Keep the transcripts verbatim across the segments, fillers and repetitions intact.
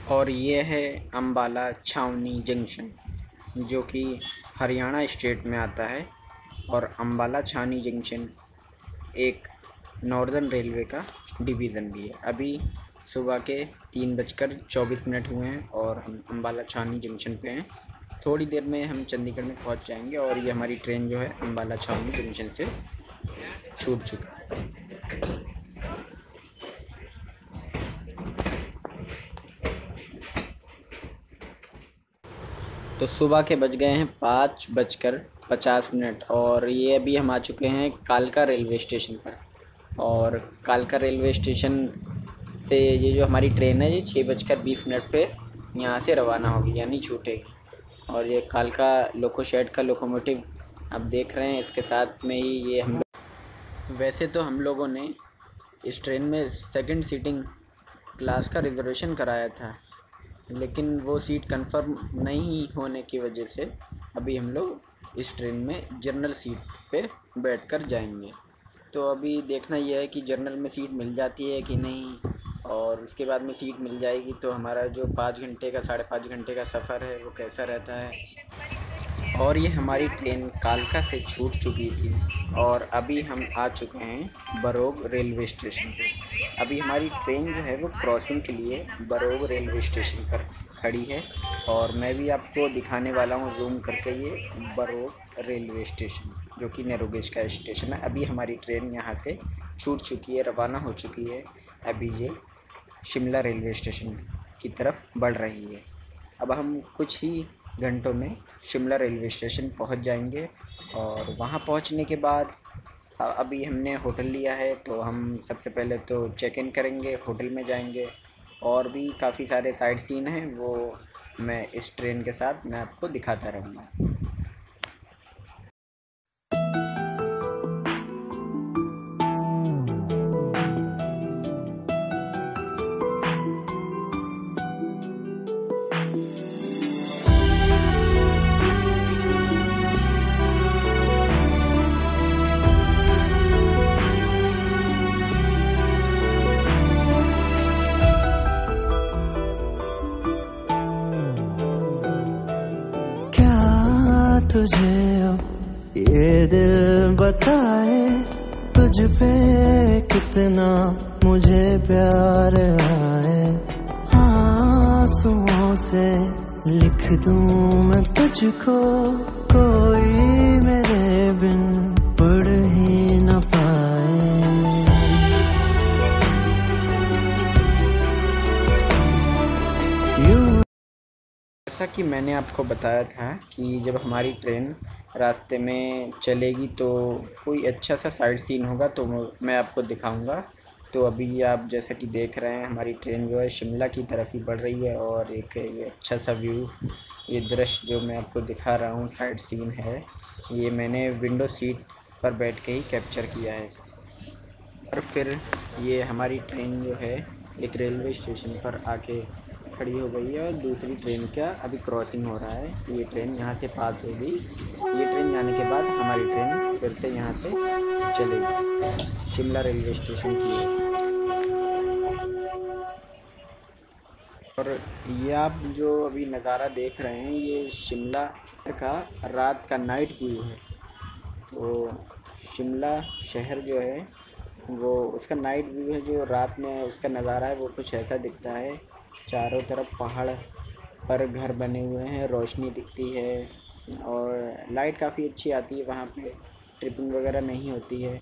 और ये है अम्बाला छावनी जंक्शन, जो कि हरियाणा स्टेट में आता है। और अम्बाला छावनी जंक्शन एक नॉर्दर्न रेलवे का डिवीज़न भी है। अभी सुबह के तीन बजकर चौबीस मिनट हुए हैं और हम अम्बाला छावनी जंक्शन पे हैं। थोड़ी देर में हम चंडीगढ़ में पहुंच जाएंगे और ये हमारी ट्रेन जो है अम्बाला छावनी जंक्शन से छूट चुकी है। तो सुबह के बज गए हैं पाँच बजकर पचास मिनट और ये अभी हम आ चुके हैं कालका रेलवे स्टेशन पर। और कालका रेलवे स्टेशन से ये जो हमारी ट्रेन है ये छः बजकर बीस मिनट पे यहाँ से रवाना होगी, यानी छूटेगी। और ये कालका लोको शेड का लोकोमोटिव आप देख रहे हैं, इसके साथ में ही ये हम लोग, वैसे तो हम लोगों ने इस ट्रेन में सेकंड सीटिंग क्लास का रिजर्वेशन कराया था, लेकिन वो सीट कंफर्म नहीं होने की वजह से अभी हम लोग इस ट्रेन में जनरल सीट पे बैठकर जाएंगे। तो अभी देखना यह है कि जनरल में सीट मिल जाती है कि नहीं, और उसके बाद में सीट मिल जाएगी तो हमारा जो पाँच घंटे का साढ़े पाँच घंटे का सफ़र है वो कैसा रहता है। और ये हमारी ट्रेन कालका से छूट चुकी थी और अभी हम आ चुके हैं बरोग रेलवे स्टेशन पे। अभी हमारी ट्रेन जो है वो क्रॉसिंग के लिए बरोग रेलवे स्टेशन पर खड़ी है और मैं भी आपको दिखाने वाला हूँ जूम करके ये बरोग रेलवे स्टेशन, जो कि नैरोगेज का स्टेशन है। अभी हमारी ट्रेन यहाँ से छूट चुकी है, रवाना हो चुकी है। अभी ये शिमला रेलवे स्टेशन की तरफ बढ़ रही है। अब हम कुछ ही घंटों में शिमला रेलवे स्टेशन पहुंच जाएंगे और वहां पहुंचने के बाद अभी हमने होटल लिया है तो हम सबसे पहले तो चेक इन करेंगे, होटल में जाएंगे। और भी काफ़ी सारे साइट सीन हैं, वो मैं इस ट्रेन के साथ मैं आपको दिखाता रहूँगा। तुझे अब ये दिल बताए तुझ पे कितना मुझे प्यार आए। आंसुओं से लिख दूं मैं तुझको, कोई मेरे बिन पढ़ ही न पाए। जैसा कि मैंने आपको बताया था कि जब हमारी ट्रेन रास्ते में चलेगी तो कोई अच्छा सा साइड सीन होगा तो मैं आपको दिखाऊंगा। तो अभी आप जैसा कि देख रहे हैं हमारी ट्रेन जो है शिमला की तरफ ही बढ़ रही है और एक ये अच्छा सा व्यू, ये दृश्य जो मैं आपको दिखा रहा हूँ साइड सीन है, ये मैंने विंडो सीट पर बैठ के ही कैप्चर किया है। और फिर ये हमारी ट्रेन जो है एक रेलवे स्टेशन पर आके खड़ी हो गई है और दूसरी ट्रेन का अभी क्रॉसिंग हो रहा है। ये ट्रेन यहाँ से पास हो गई। ये ट्रेन जाने के बाद हमारी ट्रेन फिर से यहाँ से चलेगी शिमला रेलवे स्टेशन की ओर। और ये आप जो अभी नज़ारा देख रहे हैं ये शिमला का रात का नाइट व्यू है। तो शिमला शहर जो है वो उसका नाइट व्यू है, जो रात में उसका नज़ारा है वो कुछ ऐसा दिखता है। चारों तरफ पहाड़ पर घर बने हुए हैं, रोशनी दिखती है और लाइट काफ़ी अच्छी आती है, वहाँ पे ट्रिपिंग वगैरह नहीं होती है।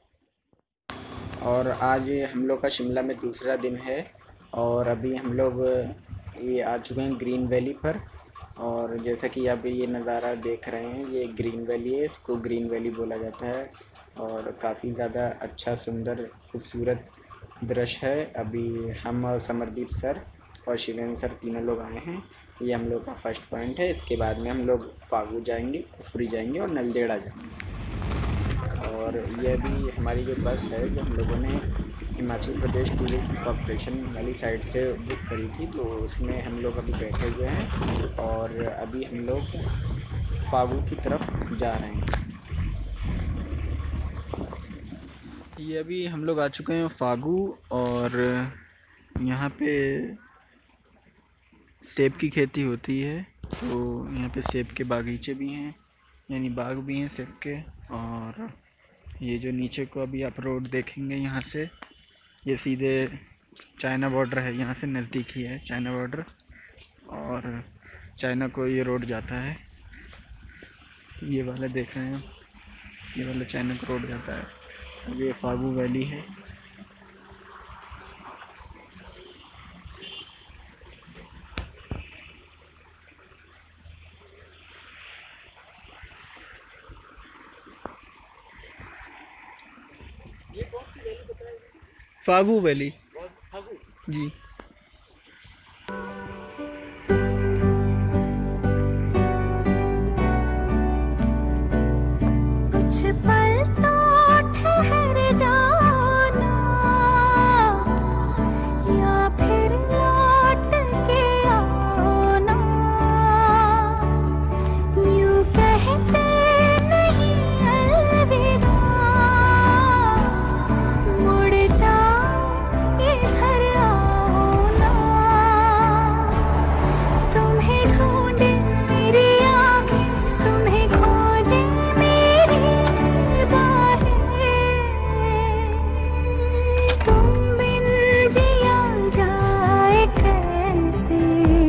और आज हम लोग का शिमला में दूसरा दिन है और अभी हम लोग ये आ चुके हैं ग्रीन वैली पर। और जैसा कि आप ये नज़ारा देख रहे हैं ये ग्रीन वैली है, इसको ग्रीन वैली बोला जाता है और काफ़ी ज़्यादा अच्छा सुंदर खूबसूरत दृश्य है। अभी हम और समरदीप सर और शिवेंद्र सर तीनों लोग आए हैं। ये हम लोग का फर्स्ट पॉइंट है। इसके बाद में हम लोग फागू जाएंगे, कुफरी जाएंगे और नलदेड़ा जाएंगे। और यह भी हमारी जो बस है जो हम लोगों ने हिमाचल प्रदेश टूरिस्ट कॉर्पोरेशन वाली साइड से बुक करी थी, तो उसमें हम लोग अभी बैठे हुए हैं और अभी हम लोग फागू की तरफ जा रहे हैं। ये अभी हम लोग आ चुके हैं फागू और यहाँ पे सेब की खेती होती है। तो यहाँ पे सेब के बागीचे भी हैं, यानी बाग भी हैं सेब के। और ये जो नीचे को अभी आप रोड देखेंगे यहाँ से, ये सीधे चाइना बॉर्डर है, यहाँ से नज़दीक ही है चाइना बॉर्डर, और चाइना को ये रोड जाता है। ये वाला देख रहे हैं, ये वाला चाइना को रोड जाता है। अब ये फागू वैली है। ये कौन सी वैली बताएं? फागू वैली जी। कुछ पल तो ठहर जाना, या फिर लौट के आना। यूं कहते नहीं अलविदा, मुड़ जा इधर आओ ना। तुम्हें ढूंढे मेरी आँखें, तुम्हें खोजे मेरी बाहें। तुम बिन जिया जाए कैसे,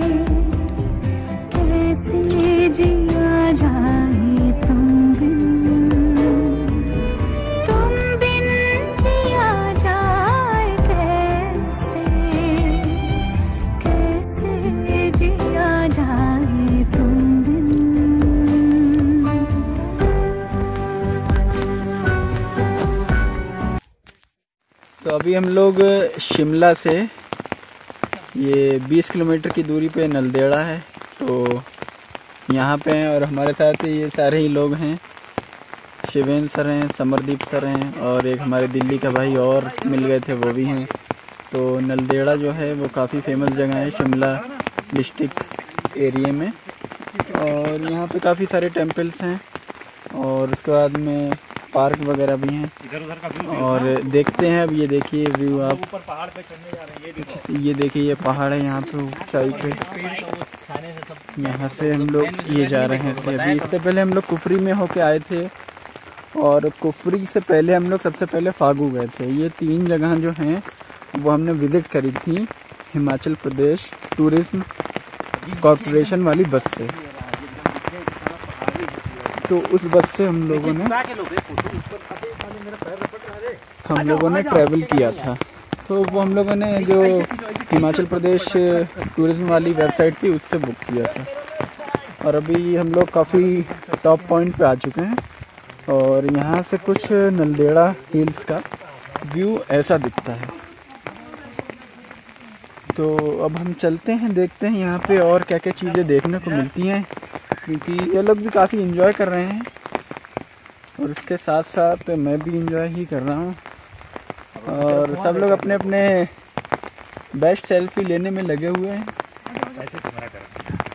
कैसे जिया जाए तुम बिन। तुम बिन जिया जाए कैसे, कैसे जिया जाए तुम बिन। तो अभी हम लोग शिमला से ये बीस किलोमीटर की दूरी पे नलदेड़ा है, तो यहाँ पे हैं। और हमारे साथ ये सारे ही लोग हैं, शिवेंद्र सर हैं, समरदीप सर हैं, और एक हमारे दिल्ली का भाई और मिल गए थे, वो भी हैं। तो नलदेड़ा जो है वो काफ़ी फेमस जगह है शिमला डिस्ट्रिक्ट एरिया में, और यहाँ पे काफ़ी सारे टेम्पल्स हैं, और उसके बाद में पार्क वगैरह भी हैं। इधर उधर का व्यू और देखते हैं, अब ये देखिए व्यू आप, ऊपर पहाड़ पे चढ़ने जा रहे हैं। ये देखो ये देखिए ये पहाड़ है यहाँ पे ऊंचाई पे। खाने से सब यहाँ से हम लोग ये जा रहे हैं से अभी। इससे पहले हम लोग कुफरी में होके आए थे, और कुफरी से पहले हम लोग सबसे पहले फागू गए थे। ये तीन जगह जो हैं वो हमने विज़िट करी थी हिमाचल प्रदेश टूरिज्म कॉरपोरेशन वाली बस से। तो उस बस से हम लोगों ने हम लोगों ने ट्रैवल किया था। तो वो हम लोगों ने जो हिमाचल प्रदेश टूरिज्म वाली वेबसाइट थी उससे बुक किया था। और अभी हम लोग काफ़ी टॉप पॉइंट पे आ चुके हैं, और यहाँ से कुछ नलदेड़ा हिल्स का व्यू ऐसा दिखता है। तो अब हम चलते हैं, देखते हैं यहाँ पे और क्या क्या चीज़ें देखने को मिलती हैं, क्योंकि ये लोग भी काफ़ी एंजॉय कर रहे हैं, और उसके साथ साथ मैं भी एंजॉय ही कर रहा हूँ। और सब लोग अपने अपने बेस्ट सेल्फी लेने में लगे हुए हैं। ऐसे कैमरा कर।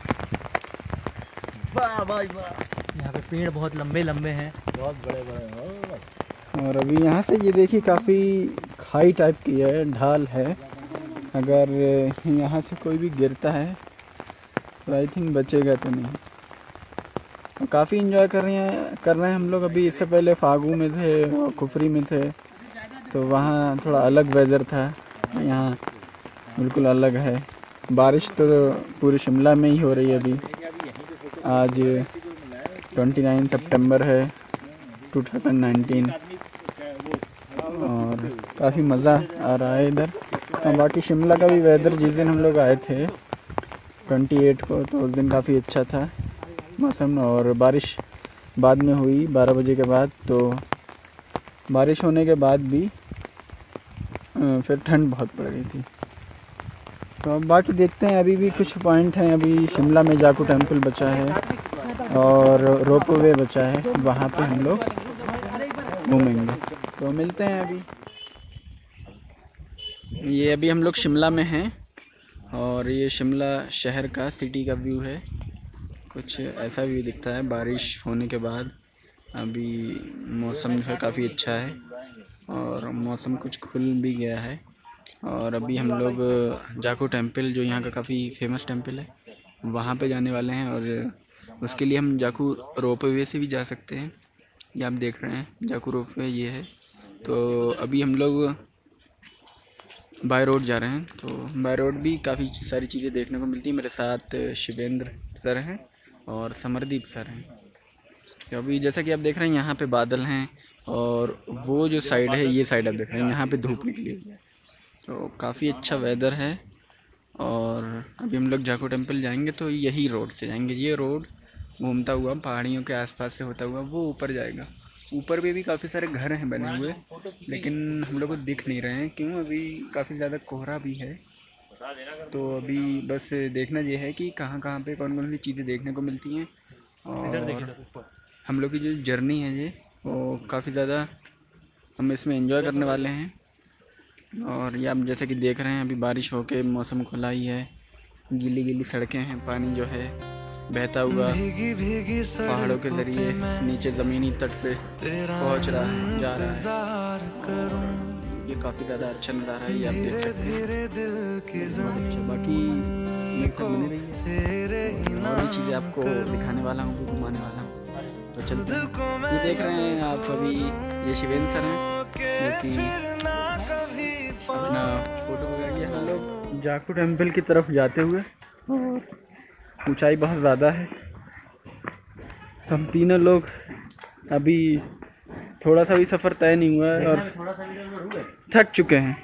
वाह वाह वाह, यहाँ पे पेड़ बहुत लंबे लंबे हैं, बहुत बड़े बड़े। और अभी यहाँ से ये देखिए काफ़ी खाई टाइप की है, ढाल है। अगर यहाँ से कोई भी गिरता है तो आई थिंक बचेगा तो नहीं। काफ़ी इंजॉय कर रहे हैं कर रहे हैं हम लोग। अभी इससे पहले फागू में थे और कुफरी में थे, तो वहाँ थोड़ा अलग वेदर था, यहाँ बिल्कुल अलग है। बारिश तो पूरे शिमला में ही हो रही है अभी। आज उनतीस सितंबर है दो हज़ार उन्नीस, और काफ़ी मज़ा आ रहा है इधर। और बाकी शिमला का भी वेदर जिस दिन हम लोग आए थे अट्ठाईस को, तो उस दिन काफ़ी अच्छा था मौसम, और बारिश बाद में हुई बारह बजे के बाद। तो बारिश होने के बाद भी फिर ठंड बहुत पड़ गई थी। तो अब बाकी देखते हैं, अभी भी कुछ पॉइंट हैं। अभी शिमला में जाकू टेम्पल बचा है और रोपवे बचा है, वहाँ पे हम लोग घूमेंगे। तो मिलते हैं अभी। ये अभी हम लोग शिमला में हैं, और ये शिमला शहर का सिटी का व्यू है। कुछ ऐसा व्यू दिखता है बारिश होने के बाद। अभी मौसम जो है काफ़ी अच्छा है, और मौसम कुछ खुल भी गया है, और अभी हम लोग जाखू टेम्पल, जो यहाँ का काफ़ी फेमस टेम्पल है, वहाँ पे जाने वाले हैं। और उसके लिए हम जाखू रोपवे से भी जा सकते हैं। ये आप देख रहे हैं जाखू रोपवे ये है। तो अभी हम लोग बाय रोड जा रहे हैं। तो बाय रोड भी काफ़ी सारी चीज़ें देखने को मिलती हैं। मेरे साथ शिवेंद्र सर हैं और समरदीप सर हैं। तो अभी जैसा कि आप देख रहे हैं यहाँ पे बादल हैं, और वो जो साइड है, ये साइड आप देख रहे हैं, यहाँ पे धूप निकली हुई है। तो काफ़ी अच्छा वेदर है। और अभी हम लोग जाखू टेम्पल जाएंगे तो यही रोड से जाएंगे। ये रोड घूमता हुआ पहाड़ियों के आसपास से होता हुआ वो ऊपर जाएगा। ऊपर भी भी काफ़ी सारे घर हैं बने हुए, लेकिन हम लोग को दिख नहीं रहे हैं। क्यों? अभी काफ़ी ज़्यादा कोहरा भी है। तो अभी बस देखना ये है कि कहाँ कहाँ पे कौन कौन सी चीज़ें देखने को मिलती हैं। और हम लोग की जो जर्नी है ये, वो काफ़ी ज़्यादा हम इसमें एंजॉय करने वाले हैं। और ये आप जैसे कि देख रहे हैं, अभी बारिश होके मौसम खुला ही है। गीली गीली सड़कें हैं, पानी जो है बहता हुआ पहाड़ों के ज़रिए नीचे ज़मीनी तट पे पहुंच रहा है, जा रहा है। ये काफ़ी ज़्यादा अच्छा नज़ारा है, ये आप देख सकते हैं। बाकी मेरे साथ बने रहिए, और भी चीज़ें आपको दिखाने वाला हूँ, घुमाने वाला हूँ। तो चलते हैं। ये देख रहे हैं आप अभी, ये शिवेंद्र सर हैं, जो कि अपना फोटो वगैरह। ये हम लोग जाखू टेम्पल की तरफ जाते हुए, और ऊंचाई बहुत ज़्यादा है। हम तीनों लोग अभी थोड़ा सा भी सफ़र तय नहीं हुआ है और थक चुके हैं।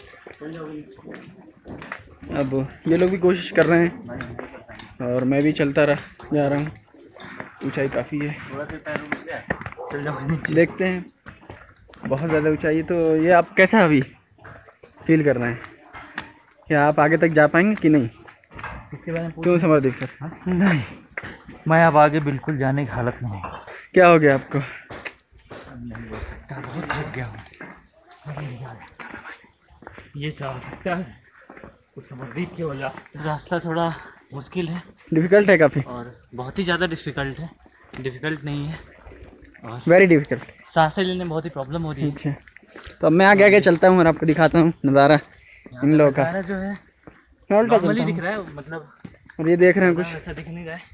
अब ये लोग भी कोशिश कर रहे हैं और मैं भी चलता रह जा रहा हूँ। ऊंचाई काफ़ी है, देखते हैं। बहुत ज़्यादा ऊंचाई है। तो ये आप कैसा अभी फील कर रहे हैं? क्या आप आगे तक जा पाएंगे कि नहीं? इसके बारे में क्यों समरदीप सर? नहीं, मैं अब आगे बिल्कुल जाने की हालत में हूँ। क्या हो गया आपको? बहुत थक गया हूँ। ये जा सकता है कुछ समरदीप की वजह। रास्ता थोड़ा मुश्किल है, डिफ़िकल्ट है काफ़ी, और बहुत ही ज़्यादा डिफ़िकल्ट है। डिफ़िकल्ट नहीं है, और वेरी डिफ़िकल्ट। सांसें लेने में बहुत ही प्रॉब्लम हो रही है। अच्छा, तो अब मैं आगे आगे चलता हूँ और आपको दिखाता हूँ नज़ारा इन लोगों का। नज़ारा जो है मैं उल्टा नॉर्मली चलता दिख हूँ, रहा है, मतलब और ये देख रहे हैं कुछ। ऐसा दिख नहीं रहा है।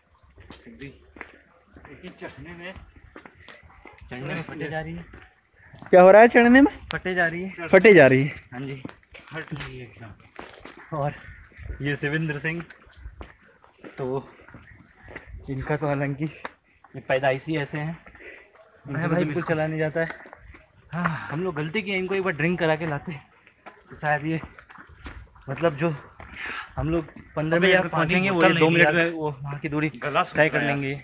लेकिन चढ़ने में चढ़ने में फटे जा रही है। क्या हो रहा है? चढ़ने में फटे जा रही है। फटे जा रही है। हाँ जी, फट रही है एकदम। और ये शिवेंद्र सिंह, तो इनका तो हालांकि ये पैदाइशी ऐसे हैं, मैं भाई बिल्कुल चला नहीं जाता है। हाँ, हम लोग गलती किए, इनको एक बार ड्रिंक करा के लाते तो शायद ये, मतलब जो हम लोग पंद्रह मिनट में पहुँचेंगे वो दो मिनट में वो वहाँ की दूरी तय कर लेंगे।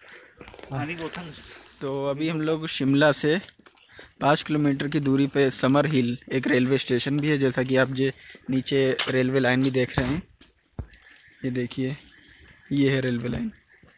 तो अभी हम लोग शिमला से पाँच किलोमीटर की दूरी पे समर हिल एक रेलवे स्टेशन भी है, जैसा कि आप ये नीचे रेलवे लाइन भी देख रहे हैं। ये देखिए, ये है रेलवे लाइन।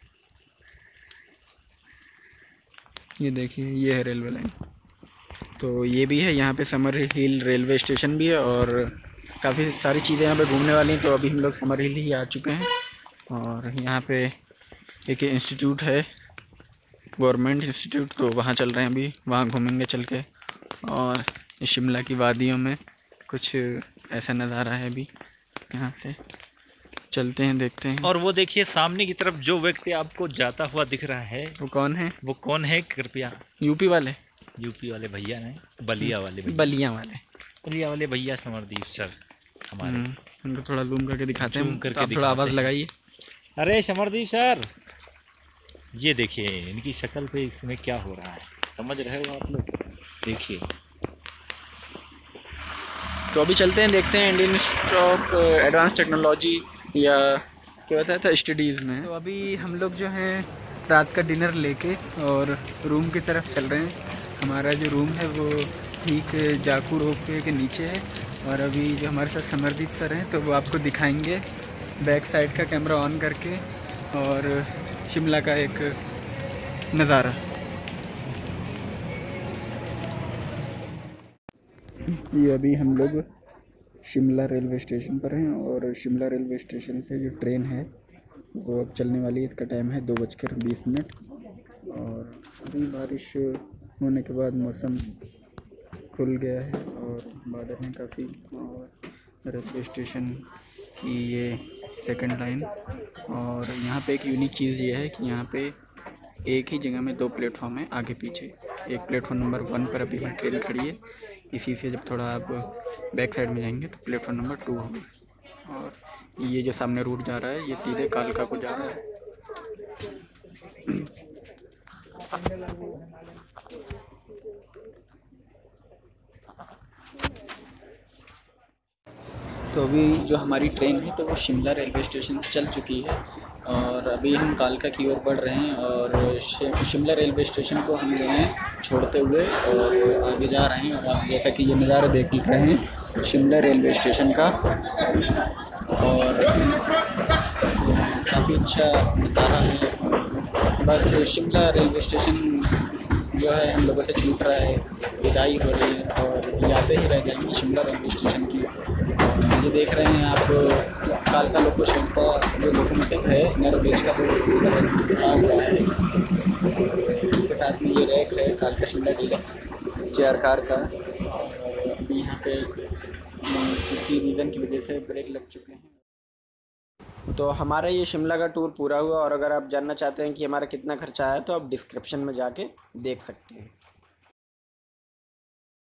ये देखिए, ये है रेलवे लाइन। तो ये भी है, यहाँ पे समर हिल रेलवे स्टेशन भी है, और काफ़ी सारी चीज़ें यहाँ पे घूमने वाली हैं। तो अभी हम लोग समर हिल ही आ चुके हैं, और यहाँ पे एक इंस्टीट्यूट है, गवर्नमेंट इंस्टीट्यूट, तो वहाँ चल रहे हैं अभी। वहाँ घूमेंगे चल के। और शिमला की वादियों में कुछ ऐसा नज़ारा है अभी, यहाँ से चलते हैं, देखते हैं। और वो देखिए सामने की तरफ जो व्यक्ति आपको जाता हुआ दिख रहा है, वो कौन है? वो कौन है कृपया? यूपी वाले, यूपी वाले भैया ने, बलिया वाले भैया, बलिया वाले, बलिया वाले भैया समरदीप सर हमारे। हम्म, उनको थोड़ा जूम करके दिखाते जूम हैं, करके तो आप थोड़ा दिखाते आवाज़ हैं। लगाइए। अरे समरदीप सर, ये देखिए इनकी शक्ल पे इसमें क्या हो रहा है, समझ रहे हो आप लोग? देखिए। तो अभी चलते हैं, देखते हैं Indian Institute of Advance Technology या क्या बताया था स्टडीज़ में। तो अभी हम लोग जो हैं रात का डिनर लेके और रूम की तरफ चल रहे हैं। हमारा जो रूम है वो ठीक जाखू रोपवे के नीचे है, और अभी जो हमारे साथ समरदीप सर हैं तो वो आपको दिखाएंगे बैक साइड का कैमरा ऑन करके, और शिमला का एक नज़ारा। ये अभी हम लोग शिमला रेलवे स्टेशन पर हैं, और शिमला रेलवे स्टेशन से जो ट्रेन है वो अब चलने वाली है। इसका टाइम है दो बजकर बीस मिनट, और अभी बारिश होने के बाद मौसम खुल गया है और बादल हैं काफ़ी। और रेलवे स्टेशन की ये सेकंड लाइन। और यहाँ पे एक यूनिक चीज़ ये है कि यहाँ पे एक ही जगह में दो प्लेटफॉर्म है आगे पीछे। एक प्लेटफॉर्म नंबर वन पर अभी हमारी ट्रेन खड़ी है, इसी से जब थोड़ा आप बैक साइड में जाएंगे तो प्लेटफॉर्म नंबर टू होगा। और ये जो सामने रूट जा रहा है ये सीधे कालका को जा रहा है। तो अभी जो हमारी ट्रेन है तो वो शिमला रेलवे स्टेशन से चल चुकी है और अभी हम कालका की ओर बढ़ रहे हैं। और शिमला रेलवे स्टेशन को हम गए हैं छोड़ते हुए और आगे जा रहे हैं। और आप जैसा कि ये नज़ारा देख रहे हैं शिमला रेलवे स्टेशन का, और काफ़ी अच्छा नज़ारा है। बस शिमला रेलवे स्टेशन जो है हम लोगों से छूट रहा है, विदाई हो रही है और यादें ही रह जाएंगी शिमला रेलवे स्टेशन की। ये देख रहे हैं आप कालका लोकोशेड का जो लोकोमोटिव है नैरोगेज का, वो बना हुआ है। इसके साथ में ये रैक है कालका शिमला डीलक्स चेयर कार का। और अभी यहाँ पे किसी रीज़न की वजह से ब्रेक लग चुके हैं। तो हमारा ये शिमला का टूर पूरा हुआ। और अगर आप जानना चाहते हैं कि हमारा कितना खर्चा आया तो आप डिस्क्रिप्शन में जाके देख सकते हैं।